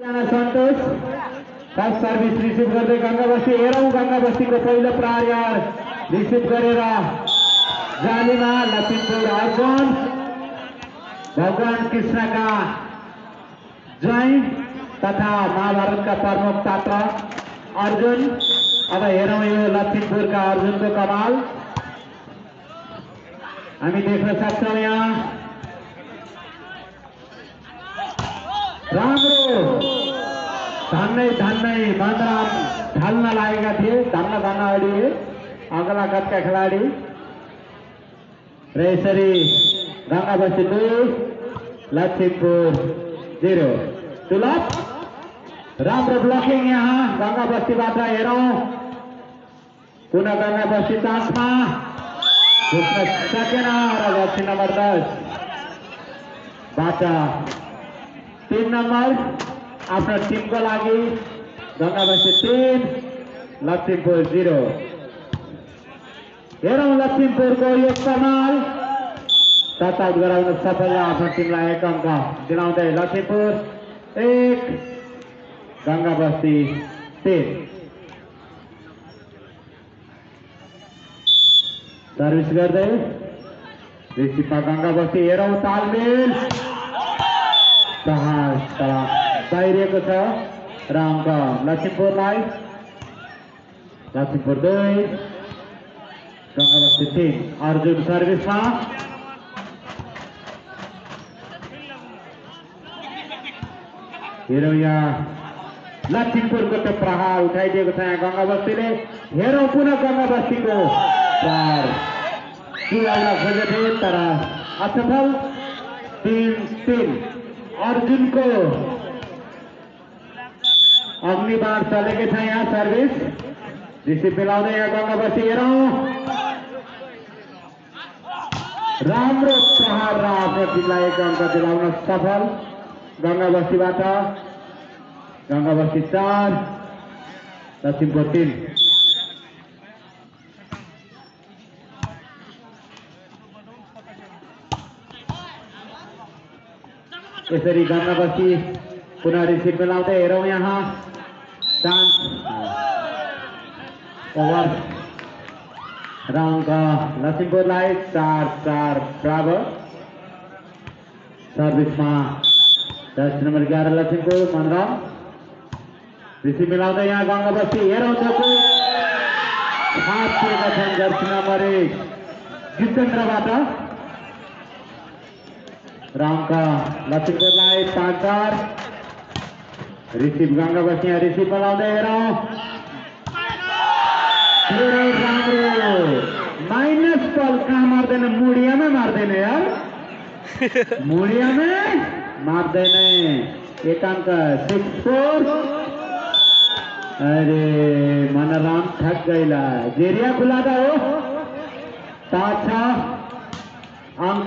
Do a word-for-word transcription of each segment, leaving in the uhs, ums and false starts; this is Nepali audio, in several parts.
सन्तोष फर्स्ट सर्भिस रिसिभ गर्दै गंगा बस्ती हेरौं गंगा बस्तीको पहिलो प्रहार रिसिभ गरेर जालीमा लक्ष्मीपुर अर्जुन भगवान कृष्णका जय तथा महाभारतका प्रमुख पात्र अर्जुन। अब हेरौं यो लक्ष्मीपुरका अर्जुनको कमाल हामी देख्न सक्छौं। यहाँ राम्रो धन्नै धन्नै मनराम ढाल्न लागेका थिए धन्न धन्न अडिए अगला गतका खेलाडी र यसरी गंगा बस्ती दुई लक्ष्मीपुर जिरो। तुलप राम्रो ब्लकिङ यहाँ गंगा बस्तीबाट हेरौं पुनः गंगा बस्ती चान्समा घुस्न सकेन र जर्सी नम्बर दस बाट तीन नंबर आफ्नो टिमको लागि गंगा बस्ती तीन लक्ष्मीपुर जिरो। हेरौं लक्ष्मीपुरको यो कमाल टच आउट गराउन सफल आफ्नो टिमलाई एक अङ्क दिलाउँदै लक्ष्मीपुर एक गंगा बस्ती तीन। सर्भिस गर्दै रिसिभमा गंगा बस्ती हेरौं तालमेल बाहिरिएको छ र अङ्क लक्ष्मीपुरलाई लक्ष्मीपुर दुई गंगा बस्ती तीन। अर्जुन सर्भिसमा हेरौं यहाँ लक्ष्मीपुरको त्यो प्रहार उठाइदिएको छ यहाँ गंगा बस्तीले। हेरौं पुनः गंगा बस्तीको प्रहार चुलाउन खोजेथे तर असफल तीन तीन। अर्जुनको अग्निबाण चलेकै छ यहाँ सर्भिस रिसिभ मिलाउँदै यहाँ गंगा बस्ती हेरौं राम्रो प्रहार र आफ्नो टिमलाई एक अङ्क दिलाउन सफल गंगा बस्तीबाट गंगा बस्ती चार लक्ष्मीपुर तीन। यसरी गंगा बस्ती पुनः रिसिभ मिलाउँदै हेरौं यहाँ चान्स ओभर र अङ्क लक्ष्मीपुरलाई चार चार बराबर। सर्भिसमा दस नम्बर ग्यारह लक्ष्मीपुर मनराम रिसिभ मिलाउँदै यहाँ गंगा बस्ती हेरौं चोको छापिएका छन् जर्सी नम्बर एक जितेन्द्रबाट र अङ्क लक्ष्मीपुरलाई पाँच चार। रिसिभ गंगा बस्ती यहाँ रिसिभ मिलाउँदै हेरौं राम्रो माइनस बल कहाँ मार्दैन मुडियामै मार्दैन यार मुडियामै मार्दैन एक अंक सिक्स फोर। अरे मनराम ठग गईला जेरिया खुलादा हो पाँच छ अंक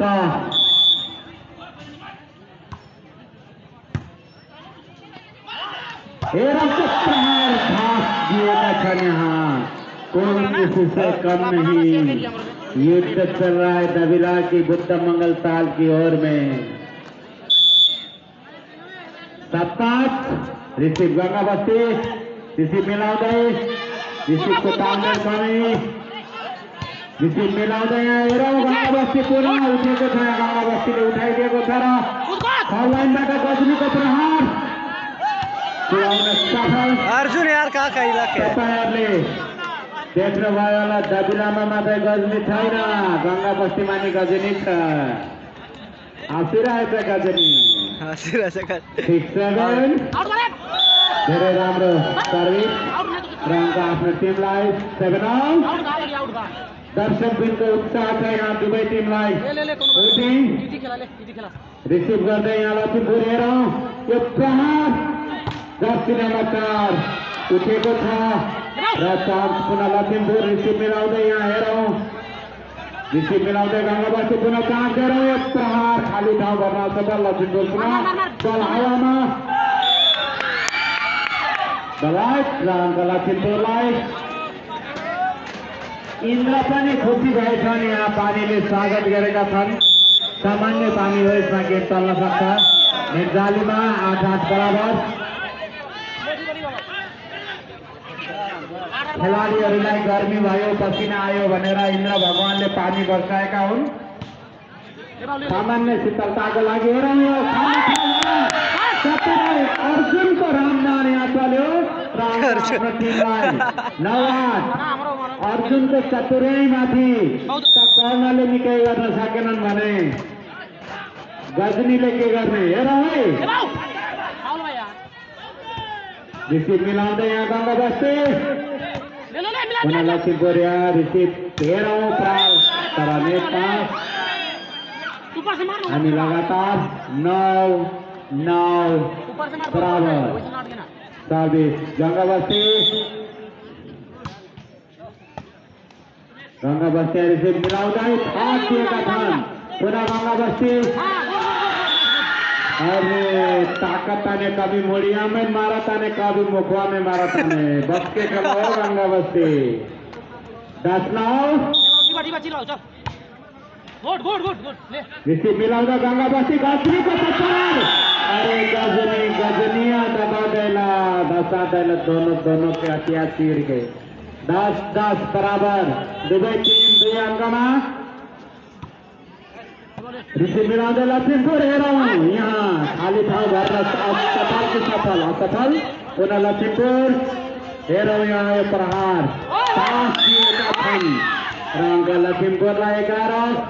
प्रहार घास दिएका छन् यहाँ कोई किसी से कम नहीं। युद्ध चल रहा है दबिला की बुद्ध मंगल ताल की ओर में। सात पाँच रिसिभ गंगा बस्ती रिसिभ मिलाउँदै रिसिभको तालमेल कमी रिसिभ मिलाउँदै यहाँ हेरौं गंगा बस्ती पुनः उठेको छ गंगा बस्तीले उठाइदिएको छ र लाइनबाट गजनीको प्रहार अर्जुन यार कहाँ कहिला तपाईँहरूले देख्नुभयो होला दबिलामा मात्रै गजनी छैन गंगा बस्तीमा नि गजनी छ हाँसिरहेछ गजनी सिक्स सेभेन। धेरै राम्रो सर्भिस र अङ्क आफ्नो टिमलाई सेभेन आउट। दर्शकबिनको उत्साह छ यहाँ दुवै टिमलाई रिसिभ गर्दै यहाँ लक्ष्मीपुर हेरौं यो प्रहार जर्सी नम्बर चार उठेको छ र चान्स पुनः लक्ष्मीपुर रिसिभ मिलाउँदै यहाँ हेरौं रिसिभ मिलाउँदै गंगा बस्ती पुनः चान्स हेरौं यो प्रहार खाली ठाउँ भर्न सफल लक्ष्मीपुर पुनः बल हावामा बलाइट र अङ्क लक्ष्मीपुरलाई। इन्द्र पनि खुसी भएछन् यहाँ पानीले स्वागत गरेका छन् सामान्य पानी हो यसमा गेम चल्न सक्छ। जालीमा आठ आठ बराबर खेलाडीहरूलाई गर्मी भयो पसिना आयो भनेर इन्द्र भगवानले पानी बर्साएका हुन्। सामान्य शीतलताको लागि हेरौँ यो अर्जुनको रामदान यहाँ चल्यो र आफ्नो टिमलाई नवाज अर्जुनको चतुर्याइमाथि कर्णले निकै गर्न सकेनन् भने गजनीले के गर्ने हेरौँ है। रिसिभ मिलाउँदै यहाँ गङ्गा बस्ती पुनः लक्ष्मीपुर यहाँ रिसिभ हेरौँ प्राल तर नेपाल हामी लगातार नौ नौ बराबर सर्भिस गङ्गा बस्ती गङ्गा बस्ती रिसिभ मिलाउँदै थाक दिएका छन् पुनः गङ्गा बस्ती अरे ताकत ताने कभी मोड़िया में मारा ताने कभी मुखवा में मारा ताने बस के चलो गंगा बस्ती दस नौ रिसीव मिलाउँदा गंगा बस्ती गजनी को टक्कर अरे गजनी गजनिया दबा देला दसा देला दोनों दोनों के हथिया चीर गए दस दस बराबर दुबई टीम दुई अंकमा रिसिभ मिलाउँदै लक्ष्मीपुर हेरौँ यहाँ खाली ठाउँ भएर सफल कि सफल असफल पुनः लक्ष्मीपुर हेरौँ यहाँ यो प्रहार पाँच दिएका छन् र अङ्क लक्ष्मीपुरलाई एघार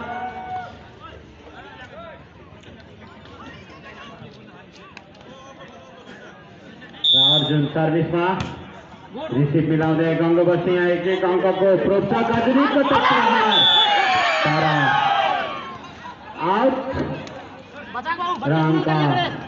अर्जुन सर्भिसमा रिसिभ मिलाउँदै गङ्गा बस्ती यहाँ एक एक अङ्कको प्रोत्साहन गजनीको टक्कर तर आउट रामका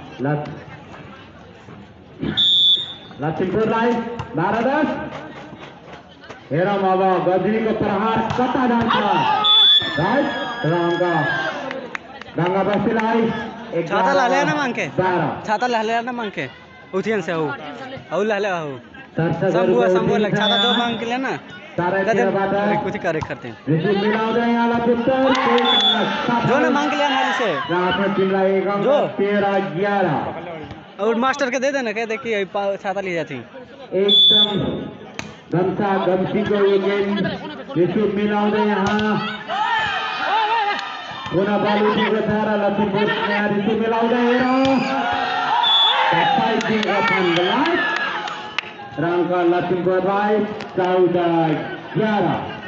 लक्ष्मीपुरलाई बाह्र दस हेरौँ अब गजनीको प्रहार कता जान्छ राइट रामका गङ्गा बस्तीलाई छाता ला लेना मांग के बाह्र छाता ला लेना मांग के उठियन से हो औ ला ले हो दर्शकहरूको शंभु शंभु लग छाता जो मांग के लेना चारैतिरबाट कुछ करे करते हैं रिसिभ मिलाउँदै यहाँ लक्ष्मीपुर जो ना मांग के लेना हाल से र आफ्नो टिमलाई एक अङ्क तेह्र एघार और मास्टर के दे देना कह दे कि छाता ले जाती एकदम गम्सा गम्सीको यो गेम रिसिभ मिलाउँदै यहाँ पुनः बल उठेको छ र लक्ष्मीपुर यहाँ रिसिभ मिलाउँदै हेरौँ रङका लक्ष्मीपुरलाई चौध एघार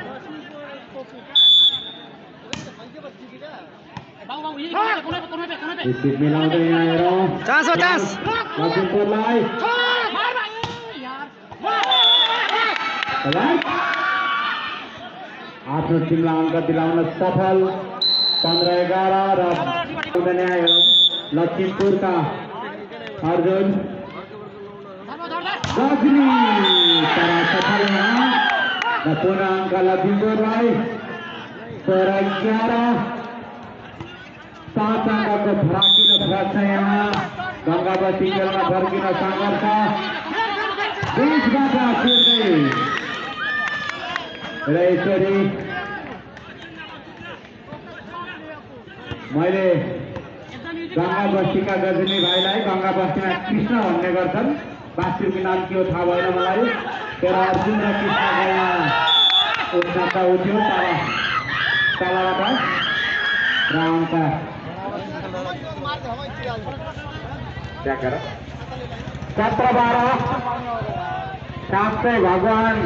रिसिभ मिलाउँदै यहाँ हेरौँ चान्स हो चान्स लक्ष्मीपुरलाई आफ्नो टिमलाई अङ्क दिलाउन सफल पन्ध्र एघार र लक्ष्मीपुरका अर्जुन गजनी तर सफल र पुनः अङ्क लक्ष्मीपुरलाई सोह्र एघार पाँच अङ्कको फराकिलो फरक छ यहाँ गङ्गा बस्ती खेलमा फर्किन सङ्घर्ष बिचबाट छिर्दै र यसरी मैले गङ्गा बस्तीका गजनी भाइलाई गङ्गा बस्तीमा कृष्ण भन्ने गर्छन् वास्तविक नाम के हो थाहा भएन मलाई तर अर्जुन र कृष्णको यहाँ उठ्न त उठ्यो तर तलबाट र अङ्क सत्र बाह्र साँच्चै भगवान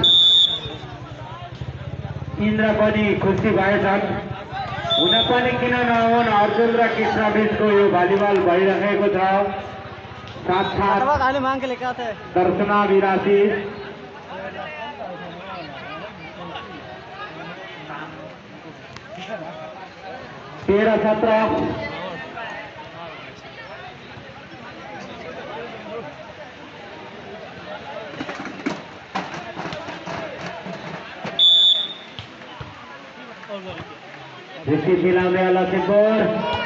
इन्द्र पनि खुसी भएछन् हुन पनि किन नहुन् अर्जुन र कृष्ण बीचको यो भलिबल भइरहेको छ साक्षात् मांग के लेके आते हैं दर्शनाभिलाषी तेह्र सत्र रिसिभ मिलाउँदै लक्ष्मीपुर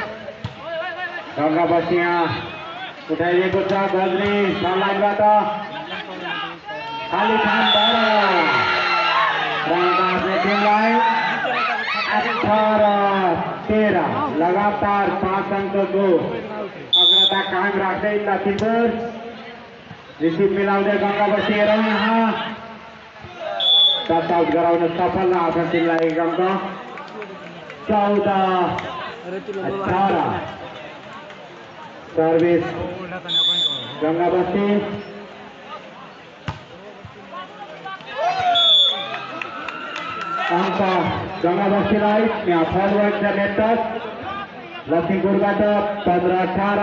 गङ्गा बस्ती यहाँ उठाइएको छ गजनी सनलाइनबाट खाली ठाम भएर आफ्नो टिमलाई अठार तेह्र लगातार पाँच अङ्कको अग्रता कायम राख्दै लक्ष्मीपुर रिसिभ मिलाउँदै गङ्गा बस्ती हेरौँ यहाँ डट आउट गराउन सफल आफ्नो टिमलाई एक अङ्क चौध अठार सर्भिस गङ्गा बस्ती अङ्क गङ्गा बस्तीलाई यहाँ फरवर्ड नेटवर्क लक्ष्मीपुरबाट पन्ध्र अठार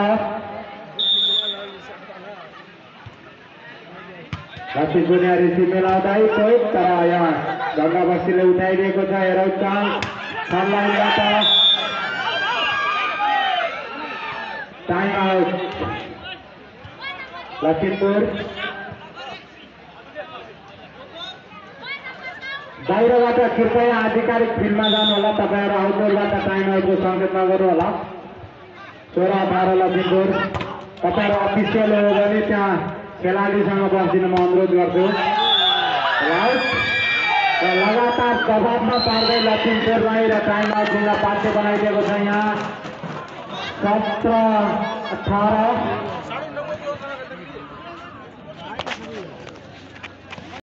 लक्ष्मीपुर यहाँ रिसिभ मिलाउँदै कोही तर यहाँ गङ्गा बस्तीले उठाइदिएको छ हेरौँ चान्स सनलाइनबाट टाइम आउट लक्ष्मीपुर बाहिरबाट कृपया आधिकारिक फिल्डमा जानु होला तपाईँहरू आउटडोरबाट टाइम आउटको सङ्केत नगर्नु होला सोह्र अठार लक्ष्मीपुर तपाईँहरू अफिसियल हो भने त्यहाँ खेलाडीसँग बसिदिन म अनुरोध गर्छु र लगातार दबावमा पार्दै लक्ष्मीपुरलाई र टाइम आउट दिन पाठ्य बनाइदिएको छ यहाँ सत्र अठार